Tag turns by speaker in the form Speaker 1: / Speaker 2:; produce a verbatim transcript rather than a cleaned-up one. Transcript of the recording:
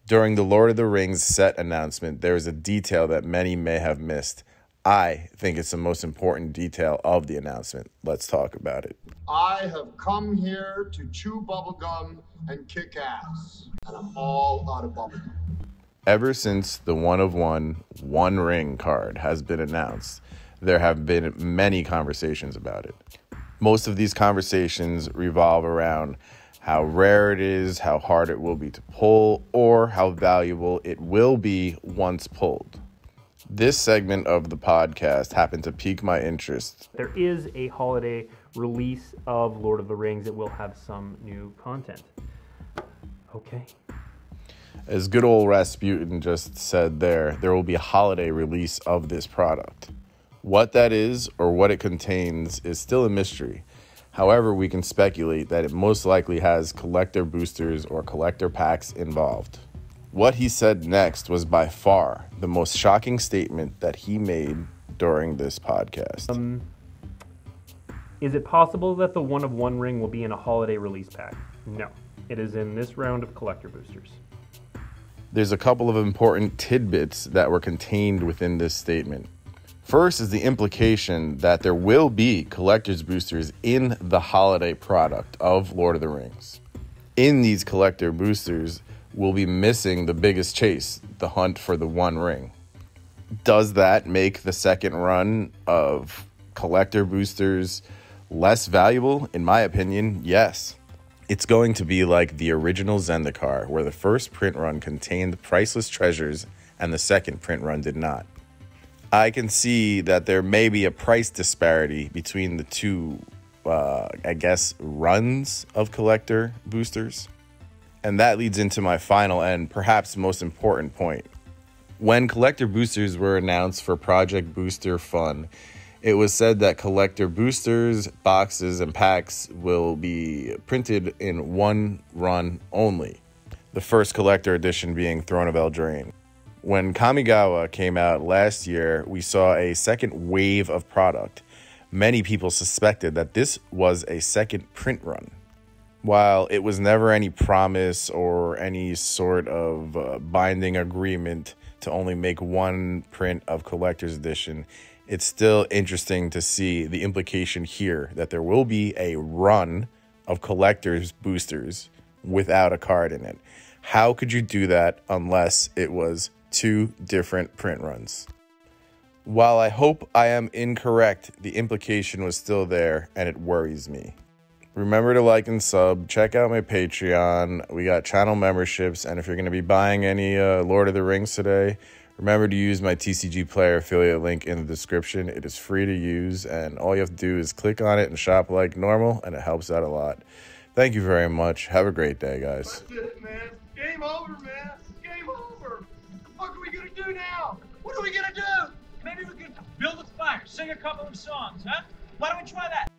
Speaker 1: During the Lord of the Rings set announcement, there is a detail that many may have missed. I think it's the most important detail of the announcement. Let's talk about it.
Speaker 2: I have come here to chew bubblegum and kick ass, and I'm all out of bubblegum.
Speaker 1: Ever since the one of one, one ring card has been announced, there have been many conversations about it. Most of these conversations revolve around how rare it is, how hard it will be to pull, or how valuable it will be once pulled. This segment of the podcast happened to pique my interest.
Speaker 3: There is a holiday release of Lord of the Rings. It will have some new content. Okay.
Speaker 1: As good old Rasputin just said there, there will be a holiday release of this product. What that is or what it contains is still a mystery. However, we can speculate that it most likely has collector boosters or collector packs involved. What he said next was by far the most shocking statement that he made during this podcast.
Speaker 3: Um, is it possible that the one of one ring will be in a holiday release pack? No, it is in this round of collector boosters.
Speaker 1: There's a couple of important tidbits that were contained within this statement. First is the implication that there will be collector's boosters in the holiday product of Lord of the Rings. In these collector boosters, we'll be missing the biggest chase, the hunt for the one ring. Does that make the second run of collector boosters less valuable? In my opinion, yes. It's going to be like the original Zendikar, where the first print run contained priceless treasures and the second print run did not. I can see that there may be a price disparity between the two, uh, I guess, runs of collector boosters. And that leads into my final and perhaps most important point. When collector boosters were announced for Project Booster Fun, it was said that collector boosters, boxes, and packs will be printed in one run only, the first collector edition being Throne of Eldraine. When Kamigawa came out last year, we saw a second wave of product. Many people suspected that this was a second print run. While it was never any promise or any sort of uh, binding agreement to only make one print of Collector's Edition, it's still interesting to see the implication here that there will be a run of Collector's Boosters without a card in it. How could you do that unless it was two different print runs? While I hope I am incorrect, the implication was still there and it worries me. Remember to like and sub, check out my Patreon, we got channel memberships, and if you're going to be buying any uh, Lord of the Rings today, remember to use my T C G Player affiliate link in the description. It is free to use and all you have to do is click on it and shop like normal and it helps out a lot. Thank you very much. Have a great day, guys.
Speaker 2: That's it, man. Game over, man. Game over. What are we gonna do now? What are we gonna do?
Speaker 4: Maybe we could build a fire, sing a couple of songs, huh? Why don't we try that?